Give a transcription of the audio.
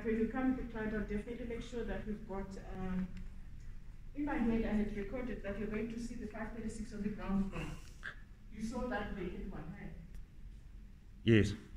when you come to client, I'll definitely make sure that we've got, in my head, I had recorded that you're going to see the 536 on the ground floor. You saw that vacant one, right? Yes.